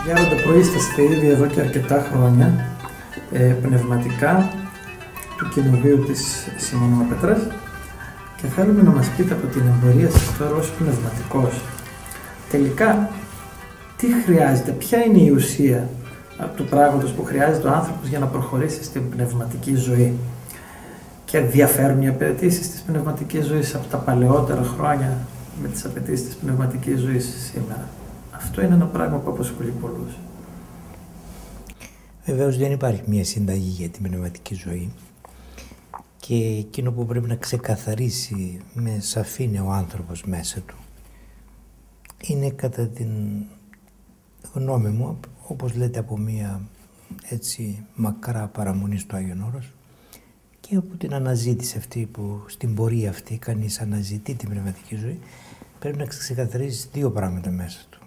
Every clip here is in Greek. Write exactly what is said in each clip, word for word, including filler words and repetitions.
Γέροντα, προείσταστε ήδη εδώ και αρκετά χρόνια ε, πνευματικά του Κοινοβείου της Σιμωνόπετρας και θέλουμε να μας πείτε από την εμπειρία σας τώρα ως πνευματικός. Τελικά, τι χρειάζεται, ποια είναι η ουσία του πράγματος που χρειάζεται ο άνθρωπος για να προχωρήσει στην πνευματική ζωή? Και διαφέρουν οι απαιτήσεις της πνευματικής ζωής από τα παλαιότερα χρόνια με τις απαιτήσεις της πνευματικής ζωής σήμερα? Αυτό είναι ένα πράγμα που απασχολεί πολλούς. Βεβαίως δεν υπάρχει μια συνταγή για την πνευματική ζωή και εκείνο που πρέπει να ξεκαθαρίσει με σαφήνεια ο άνθρωπος μέσα του είναι, κατά την γνώμη μου, όπως λέτε, από μια έτσι μακρά παραμονή στο Άγιον Όρος και από την αναζήτηση αυτή που στην πορεία αυτή κανείς αναζητεί την πνευματική ζωή, πρέπει να ξεκαθαρίσει δύο πράγματα μέσα του.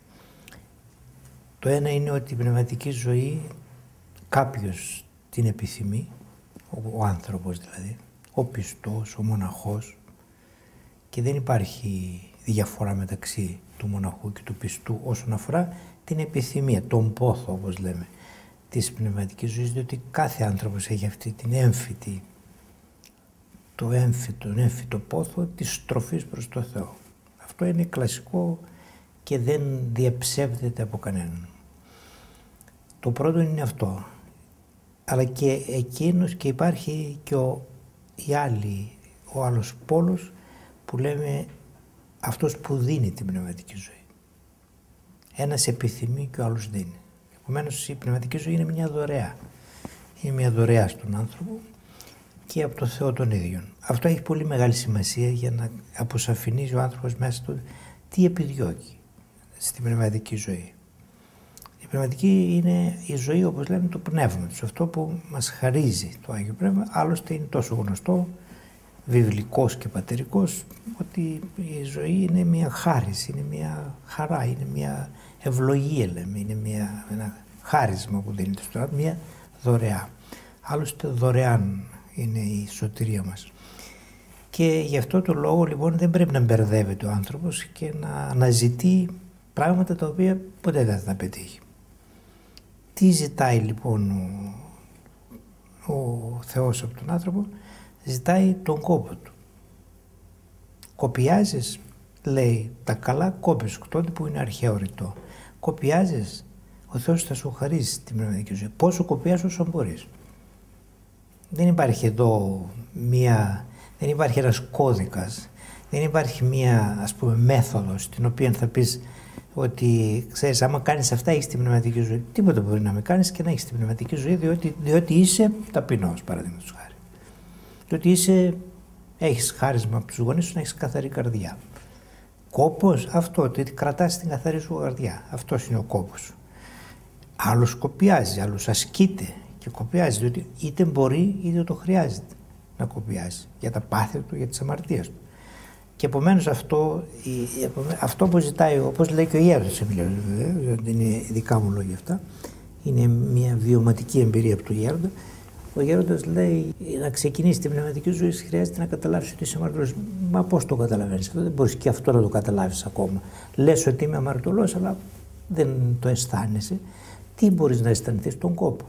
Το ένα είναι ότι η πνευματική ζωή κάποιος την επιθυμεί, ο, ο άνθρωπος δηλαδή, ο πιστός, ο μοναχός, και δεν υπάρχει διαφορά μεταξύ του μοναχού και του πιστού όσον αφορά την επιθυμία, τον πόθο όπως λέμε, της πνευματικής ζωής, διότι κάθε άνθρωπος έχει αυτή την έμφυτη, το έμφυτο, τον έμφυτο πόθο της στροφής προς το Θεό. Αυτό είναι κλασικό και δεν διαψεύδεται από κανέναν. Το πρώτο είναι αυτό, αλλά και εκείνος, και υπάρχει και ο, η άλλη, ο άλλος πόλος που λέμε αυτός που δίνει την πνευματική ζωή. Ένας επιθυμεί και ο άλλος δίνει. Επομένως η πνευματική ζωή είναι μια δωρεά. Είναι μια δωρεά στον άνθρωπο και από το Θεό τον ίδιο. Αυτό έχει πολύ μεγάλη σημασία για να αποσαφηνίζει ο άνθρωπος μέσα του τι επιδιώκει στην πνευματική ζωή. Η πνευματική είναι η ζωή, όπως λέμε, του πνεύματος, αυτό που μας χαρίζει το Άγιο Πνεύμα. Άλλωστε είναι τόσο γνωστό, βιβλικός και πατερικός, ότι η ζωή είναι μια χάρις, είναι μια χαρά, είναι μια ευλογία, λέμε, είναι μια, ένα χάρισμα που δίνεται στον άνθρωπο, μια δωρεά. Άλλωστε δωρεάν είναι η σωτηρία μας. Και γι' αυτό το λόγο λοιπόν δεν πρέπει να μπερδεύεται ο άνθρωπος και να αναζητεί πράγματα τα οποία ποτέ δεν θα τα πετύχει. Τι ζητάει λοιπόν ο, ο Θεός από τον άνθρωπο? Ζητάει τον κόπο του. Κοπιάζεις, λέει, τα καλά κόπες, τότε που είναι αρχαίο ρητό. Κοπιάζεις, ο Θεός θα σου χαρίσει την πνευματική ζωή. Πόσο κοπιάζεις όσο μπορείς. Δεν υπάρχει εδώ μία, δεν υπάρχει ένας κώδικας, δεν υπάρχει μία, ας πούμε, μέθοδος την οποία θα πεις ότι, ξέρεις, άμα κάνεις αυτά έχεις την πνευματική ζωή. Τίποτα μπορεί να με κάνεις και να έχεις την πνευματική ζωή, διότι, διότι είσαι ταπεινός, παραδείγματος χάρη. Διότι είσαι, έχεις χάρισμα από τους γονείς σου να έχεις καθαρή καρδιά. Κόπος, αυτό, ότι κρατάς την καθαρή σου καρδιά. Αυτός είναι ο κόπος σου. Άλλος κοπιάζει, άλλος ασκείται και κοπιάζει, διότι είτε μπορεί είτε το χρειάζεται να κοπιάζει για τα πάθη του, για τις αμαρτίες του. Και επομένως αυτό, αυτό που ζητάει, όπως λέει και ο Γέροντας Εμιλιός, βέβαια, δεν είναι δικά μου λόγια αυτά, είναι μια βιωματική εμπειρία από τον Γέροντα. Ο Γέροντας λέει, να ξεκινήσει την πνευματική ζωή χρειάζεται να καταλάβεις ότι είσαι αμαρτωλός. Μα πώς το καταλαβαίνεις αυτό? Δεν μπορείς και αυτό να το καταλάβεις ακόμα. Λες ότι είμαι αμαρτωλός, αλλά δεν το αισθάνεσαι. Τι μπορείς να αισθανθείς? Τον κόπο.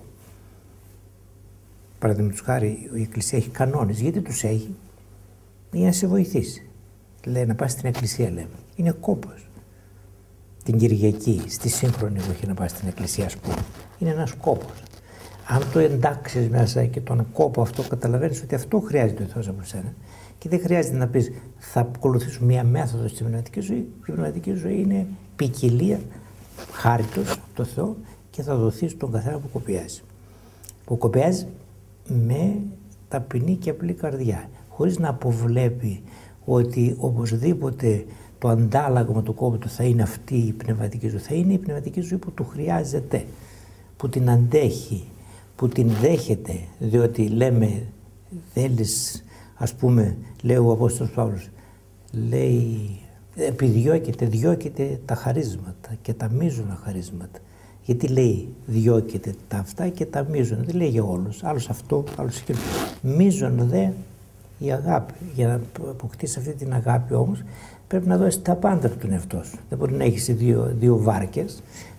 Παραδείγματος χάρη, η Εκκλησία έχει κανόνες. Γιατί τους έχει? Για να σε βοηθήσει. Λέει να πας στην Εκκλησία, λέμε. Είναι κόπος. Την Κυριακή, στη σύγχρονη εποχή, να πας στην Εκκλησία, ας πούμε, είναι ένας κόπος. Αν το εντάξεις μέσα και τον κόπο αυτό, καταλαβαίνεις ότι αυτό χρειάζεται ο Θεός από σένα. Και δεν χρειάζεται να πεις θα ακολουθήσω μία μέθοδο στην πνευματική ζωή. Η πνευματική ζωή είναι ποικιλία, χάριτος από το Θεό, και θα δοθεί στον καθένα που κοπιάζει. Που κοπιάζει με ταπεινή και απλή καρδιά, χωρίς να αποβλέπει ότι οπωσδήποτε το αντάλλαγμα του κόπου του θα είναι αυτή η πνευματική ζωή. Θα είναι η πνευματική ζωή που του χρειάζεται, που την αντέχει, που την δέχεται, διότι λέμε, θέλεις, ας πούμε, λέει ο Απόστολος Παύλος, λέει, επιδιώκεται, διώκεται τα χαρίσματα και τα μείζωνα χαρίσματα. Γιατί λέει διώκεται τα αυτά και τα μείζωνα, δεν λέει για όλους, άλλος αυτό, άλλος εκείνο. Μείζον δε η αγάπη. Για να αποκτήσεις αυτή την αγάπη όμως, πρέπει να δώσεις τα πάντα από τον εαυτό σου. Δεν μπορεί να έχεις δύο, δύο βάρκες,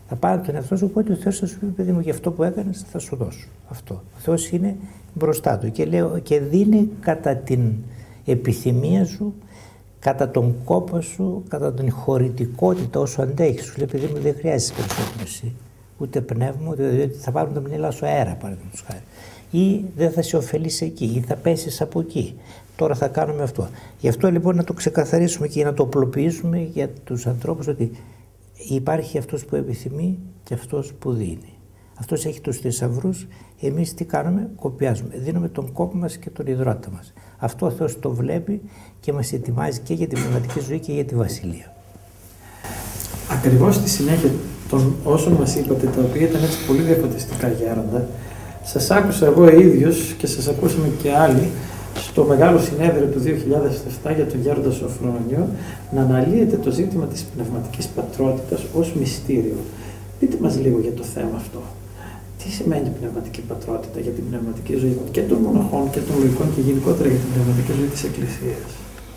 Θα πάρει τον εαυτό σου, οπότε ο Θεός θα σου πει, παιδί μου, για αυτό που έκανες θα σου δώσω. Αυτό. Ο Θεός είναι μπροστά του και, λέω, και δίνει κατά την επιθυμία σου, κατά τον κόπο σου, κατά την χωρητικότητα όσο αντέχεις. Σου λέει, παιδί μου, δεν χρειάζεσαι περισσότερο εσύ. Ούτε πνεύμα, ούτε διότι θα πάρουν τα μυαλά σου αέρα, παραδείγματος χάρη. Ή δεν θα σε ωφελήσει εκεί, ή θα πέσεις από εκεί. Τώρα θα κάνουμε αυτό. Γι' αυτό λοιπόν να το ξεκαθαρίσουμε και να το απλοποιήσουμε για τους ανθρώπους ότι υπάρχει αυτός που επιθυμεί και αυτός που δίνει. Αυτός έχει τους θησαυρούς, εμείς τι κάνουμε, κοπιάζουμε. Δίνουμε τον κόπο μας και τον υδρότα μας. Αυτό ο Θεός το βλέπει και μας ετοιμάζει και για την πνευματική ζωή και για τη Βασιλεία. Ακριβώς στη συνέχεια των όσων μας είπατε, τα οποία ήταν έτσι πολύ διαφωτιστικά γέροντα, σας άκουσα εγώ ίδιος και σας ακούσαμε και άλλοι στο μεγάλο συνέδριο του δύο χιλιάδες επτά για τον Γέροντα Σωφρόνιο να αναλύεται το ζήτημα της πνευματικής πατρότητας ως μυστήριο. Πείτε μας λίγο για το θέμα αυτό. Τι σημαίνει πνευματική πατρότητα για την πνευματική ζωή και των μοναχών και των λογικών και γενικότερα για την πνευματική ζωή της Εκκλησίας?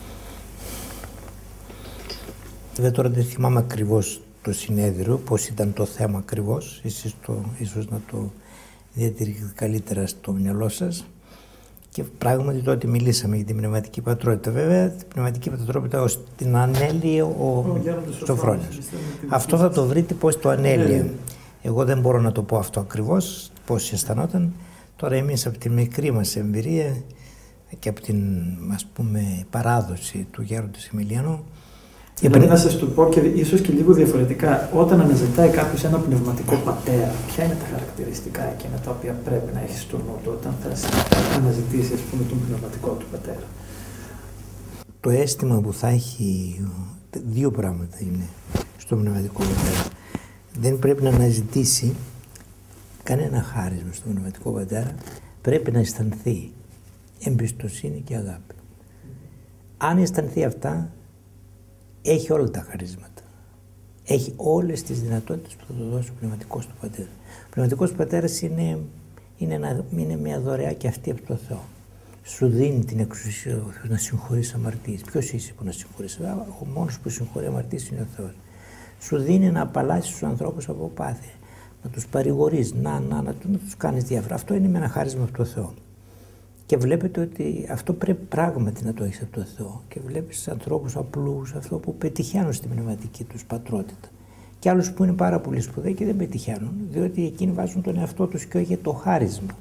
Βέβαια τώρα δεν θυμάμαι ακριβώς το συνέδριο, πώς ήταν το θέμα ακριβώς. Εσείς το, ίσως να το διατηρήσετε καλύτερα στο μυαλό σας. Και πράγματι τότε μιλήσαμε για την πνευματική πατρότητα. Βέβαια, την πνευματική πατρότητα ως την ανέλυε ο Σωφρόνιος. Αυτό θα το βρείτε πώς το ανέλυε. Εγώ δεν μπορώ να το πω αυτό ακριβώς, πώς αισθανόταν. Τώρα εμείς από τη μικρή μας εμπειρία και από την, ας πούμε, παράδοση του Γέροντα Εμιλιανού. Δηλαδή να σας το πω και ίσως και λίγο διαφορετικά, όταν αναζητάει κάποιος ένα πνευματικό πατέρα, ποια είναι τα χαρακτηριστικά εκείνα τα οποία πρέπει να έχει στο νου του όταν θα αναζητήσει, ας πούμε, τον πνευματικό του πατέρα? Το αίσθημα που θα έχει, δύο πράγματα είναι στο πνευματικό πατέρα. Δεν πρέπει να αναζητήσει κανένα χάρισμα στον πνευματικό πατέρα, πρέπει να αισθανθεί εμπιστοσύνη και αγάπη. Αν αισθανθεί αυτά, έχει όλα τα χαρίσματα. Έχει όλες τις δυνατότητες που θα του δώσει ο πνευματικός του πατέρα. Ο πνευματικός πατέρας είναι, είναι, ένα, είναι μια δωρεά και αυτή από το Θεό. Σου δίνει την εξουσία ο Θεός να συγχωρείς αμαρτίες. Ποιος είσαι που να συγχωρείς? Ο μόνος που συγχωρεί αμαρτίες είναι ο Θεός. Σου δίνει να απαλλάσσεις τους ανθρώπους από πάθη, να τους παρηγορείς, να, να, να, να τους κάνεις διάφορα. Αυτό είναι με ένα χάρισμα από το Θεό. Και βλέπετε ότι αυτό πρέπει πράγματι να το έχεις από το Θεό. Και βλέπεις ανθρώπους απλούς, αυτό που πετυχαίνουν στην πνευματική τους πατρότητα. Και άλλους που είναι πάρα πολύ σπουδαίοι και δεν πετυχαίνουν, διότι εκείνοι βάζουν τον εαυτό τους και όχι το χάρισμα.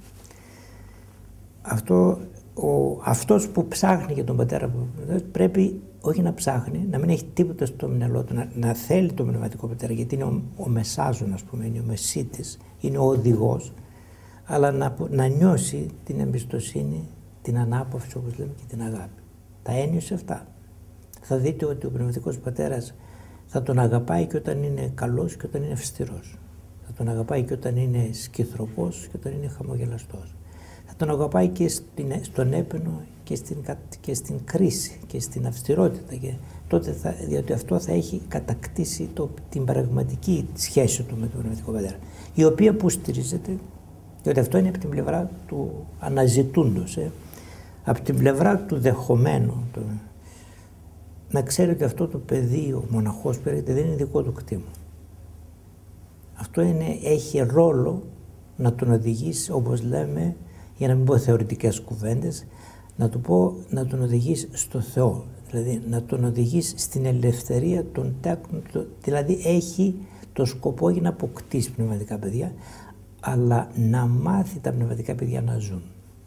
Αυτό, ο, αυτός που ψάχνει για τον πατέρα πρέπει όχι να ψάχνει, να μην έχει τίποτα στο μυαλό του, να, να θέλει τον πνευματικό πατέρα, γιατί είναι ο, ο μεσάζων, ας πούμε, είναι ο μεσίτης, είναι ο οδηγός, αλλά να, να νιώσει την εμπιστοσύνη, την ανάπαυση, όπως λέμε, και την αγάπη. Τα ένιωσε αυτά. Θα δείτε ότι ο πνευματικός πατέρας θα τον αγαπάει και όταν είναι καλός και όταν είναι αυστηρός. Θα τον αγαπάει και όταν είναι σκυθροπός και όταν είναι χαμογελαστός. Θα τον αγαπάει και στην, στον έπαινο και στην, και στην κρίση και στην αυστηρότητα. Και τότε θα, διότι αυτό θα έχει κατακτήσει το, την πραγματική σχέση του με τον πνευματικό πατέρα, η οποία που στηρίζεται, διότι αυτό είναι από την πλευρά του αναζητούντος, ε, από την πλευρά του δεχομένου. Το, να ξέρει ότι αυτό το παιδί, ο μοναχός που έρχεται, δεν είναι δικό του κτήμα. Αυτό είναι, έχει ρόλο να τον οδηγήσει, όπως λέμε, για να μην πω θεωρητικές κουβέντες, να του πω να τον οδηγήσει στο Θεό. Δηλαδή να τον οδηγήσει στην ελευθερία των τέκνων. Δηλαδή έχει το σκοπό για να αποκτήσει πνευματικά παιδιά, αλλά να μάθει τα πνευματικά παιδιά να ζουν.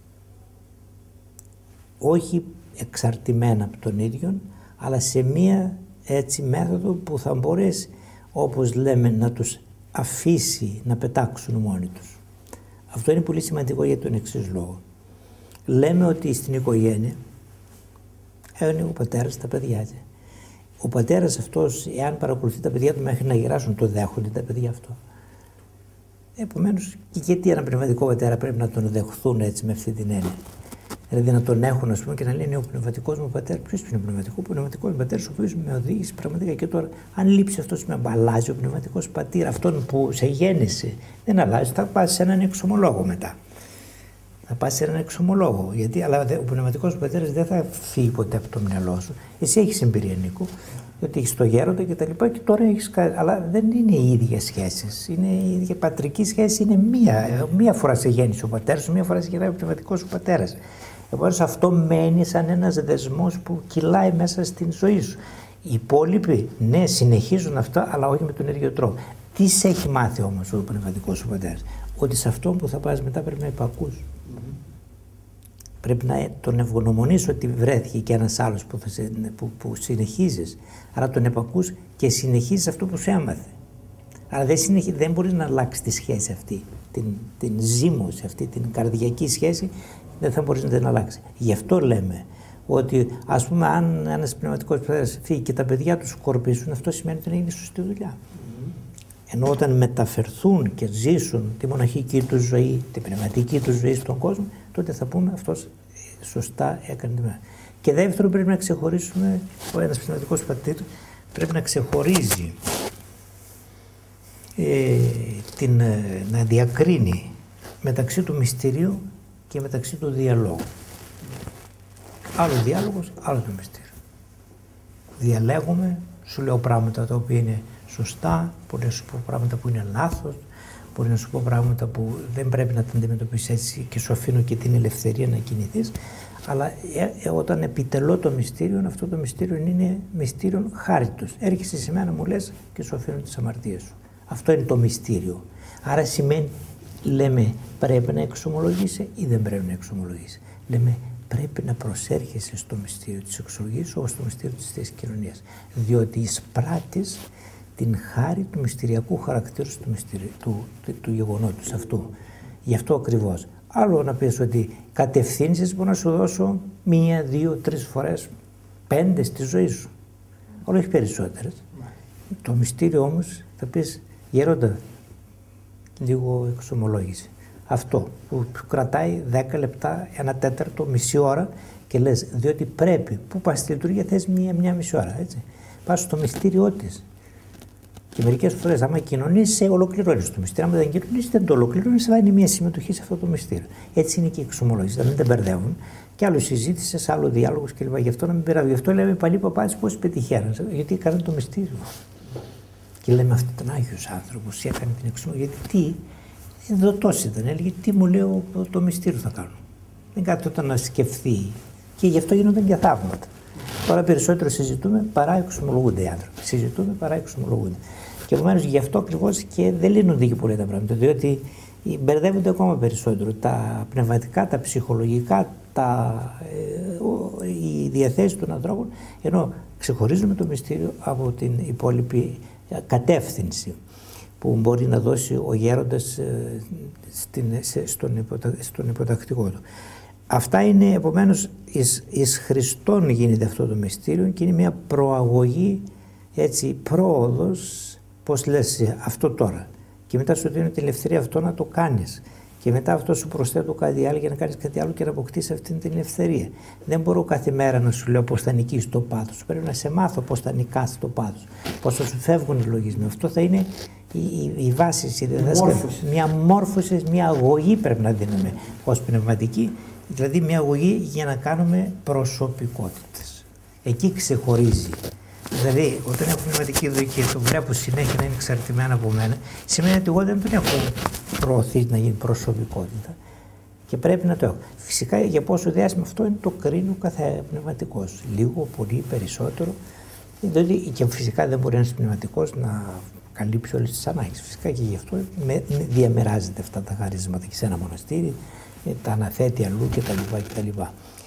Όχι εξαρτημένα από τον ίδιο, αλλά σε μία έτσι μέθοδο που θα μπορέσει, όπως λέμε, να τους αφήσει να πετάξουν μόνοι τους. Αυτό είναι πολύ σημαντικό για τον εξής λόγο. Λέμε ότι στην οικογένεια είναι ο πατέρας τα παιδιά. Ο πατέρας αυτός, εάν παρακολουθεί τα παιδιά του μέχρι να γεράσουν, το δέχονται τα παιδιά αυτό. Επομένως, και γιατί έναν πνευματικό πατέρα πρέπει να τον δεχθούν έτσι με αυτή την έννοια? Δηλαδή να τον έχουν, ας πούμε, και να λένε ο πνευματικός μου πατέρα. Ποιος είναι ο πνευματικός? Ο πνευματικός πατέρας, ο οποίος με οδήγησε πραγματικά. Και τώρα, αν λείψει αυτός, με αλλάζει ο πνευματικός πατήρ, αυτόν που σε γέννησε. Δεν αλλάζει, θα πας σε έναν εξομολόγο μετά. Θα πας σε έναν εξομολόγο. Γιατί, αλλά ο πνευματικός σου πατέρας δεν θα φύγει ποτέ από το μυαλό σου. Εσύ έχεις εμπειρία, Νίκο, ότι έχεις το γέροντα και τα λοιπά και τώρα έχεις. Αλλά δεν είναι οι ίδιες σχέσεις. Είναι η ίδια πατρική σχέση, είναι μία. Μία φορά σε γέννησε ο πατέρας σου, μία φορά σε γεννάει ο πνευματικός σου πατέρας. Επομένως αυτό μένει σαν ένας δεσμός που κυλάει μέσα στην ζωή σου. Οι υπόλοιποι, ναι, συνεχίζουν αυτά, αλλά όχι με τον ίδιο τρόπο. Τι σε έχει μάθει όμως ο πνευματικός σου πατέρας? Ότι σε αυτό που θα πας μετά πρέπει να υπακούς. Mm-hmm. Πρέπει να τον ευγνωμονείς ότι βρέθηκε και ένας άλλος που, θα σε, που, που συνεχίζεις. Άρα τον επακούς και συνεχίζεις αυτό που σου έμαθε. Άρα δεν, συνεχί, δεν μπορείς να αλλάξεις τη σχέση αυτή, την, την ζήμωση αυτή, την καρδιακή σχέση, δεν θα μπορείς να την αλλάξει. Γι' αυτό λέμε ότι, ας πούμε, αν ένας πνευματικός πατέρας φύγει και τα παιδιά του σκορπίσουν, αυτό σημαίνει ότι είναι σωστή δουλειά. Ενώ όταν μεταφερθούν και ζήσουν τη μοναχική του ζωή, την πνευματική του ζωή στον κόσμο, τότε θα πούμε αυτός σωστά έκανε τη μέρα. Και δεύτερον, πρέπει να ξεχωρίσουμε, ο ένας πνευματικός πατήρ πρέπει να ξεχωρίζει, ε, την, ε, να διακρίνει μεταξύ του μυστηρίου και μεταξύ του διαλόγου. Άλλο διάλογος, άλλο το μυστήριο. Διαλέγουμε, σου λέω πράγματα τα οποία είναι σωστά, μπορεί να σου πω πράγματα που είναι λάθος, μπορεί να σου πω πράγματα που δεν πρέπει να τα αντιμετωπίσεις έτσι και σου αφήνω και την ελευθερία να κινηθείς, αλλά ε, ε, όταν επιτελώ το μυστήριο, αυτό το μυστήριο είναι μυστήριο χάριτος. Έρχεσαι σε μένα, μου λες και σου αφήνω τις αμαρτίες σου. Αυτό είναι το μυστήριο. Άρα σημαίνει, λέμε, πρέπει να εξομολογήσει ή δεν πρέπει να εξομολογήσει. Λέμε, πρέπει να προσέρχεσαι στο μυστήριο της εξομολογήσεως όπως στο μυστήριο της Θείας Κοινωνίας. Διότι εισπράττεις την χάρη του μυστηριακού χαρακτήρου του, μυστηρι... του, του, του γεγονότος αυτού. Γι' αυτό ακριβώς. Άλλο να πεις ότι κατευθύνσεις, μπορώ να σου δώσω μία, δύο, τρεις φορές, πέντε στη ζωή σου. Όλο έχει περισσότερες. Mm. Το μυστήριο όμως θα πεις, γέροντα, λίγο εξομολόγηση. Αυτό που κρατάει δέκα λεπτά, ένα τέταρτο, μισή ώρα και λες, διότι πρέπει, που πας στη λειτουργία θες μία, μία μισή ώρα, έτσι. Πας στο μυστήριό της. Και μερικές φορές, άμα κοινωνείς, σε ολοκληρώνεις το μυστήριο. Αν δεν κοινωνείς, δεν το ολοκληρώνεις, θα είναι μια συμμετοχή σε αυτό το μυστήριο. Έτσι είναι και η εξομολόγηση. Να μην τα μπερδεύουν. Και άλλο συζήτησε, άλλο διάλογο κλπ. Γι' αυτό να μην πειράζει. Γι' αυτό λέμε παλιοί παπάδες πώς πετυχαίνουν. Γιατί έκαναν το μυστήριο. Και λέμε αυτόν τον Άγιο άνθρωπο, έκανε την εξομολόγηση. Γιατί τι, δοτός ήταν. Έλεγε τι μου λέει το μυστήριο θα κάνω. Δεν κάθεται να σκεφτεί. Και γι' αυτό γίνονταν και θαύματα. Τώρα περισσότερο συζητούμε παρά εξομολογούνται οι άνθρωποι. Συζητούμε παρά εξομολογούνται. Και επομένως γι' αυτό ακριβώς και δεν λύνονται και πολύ τα πράγματα. Διότι μπερδεύονται ακόμα περισσότερο. Τα πνευματικά, τα ψυχολογικά, τα, ε, οι διαθέσεις των ανθρώπων, ενώ ξεχωρίζουμε το μυστήριο από την υπόλοιπη κατεύθυνση που μπορεί να δώσει ο γέροντας ε, στην, σε, στον, υποτα, στον υποτακτικό του. Αυτά είναι, επομένως, εις, εις Χριστόν γίνεται αυτό το μυστήριο και είναι μια προαγωγή, έτσι, πρόοδος, πώς λες αυτό τώρα. Και μετά σου δίνει την ελευθερία αυτό να το κάνεις. Και μετά αυτό σου προσθέτω κάτι άλλο για να κάνεις κάτι άλλο και να αποκτήσεις αυτή την ελευθερία. Δεν μπορώ κάθε μέρα να σου λέω πώς θα νικήσεις το πάθος. Πρέπει να σε μάθω πώς θα νικάς το πάθος. Πώς θα σου φεύγουν οι λογισμοί. Αυτό θα είναι η, η, η βάση, η διδασκαλία. Μια μόρφωση, μια αγωγή πρέπει να δίνουμε ως πνευματική. Δηλαδή μια αγωγή για να κάνουμε προσωπικότητες. Εκεί ξεχωρίζει. Δηλαδή, όταν έχω πνευματική ζωή και το βλέπω συνέχεια να είναι εξαρτημένο από μένα, σημαίνει ότι εγώ δεν τον έχω προωθήσει να γίνει προσωπικότητα. Και πρέπει να το έχω. Φυσικά για πόσο διάστημα αυτό είναι το κρίνει ο κάθε πνευματικός. Λίγο, πολύ, περισσότερο. Δηλαδή, και φυσικά δεν μπορεί ένας πνευματικός να καλύψει όλες τις ανάγκες. Φυσικά και γι' αυτό διαμεράζεται αυτά τα χαρίσματα και σε ένα μοναστήρι, τα αναθέτει αλλού κτλ.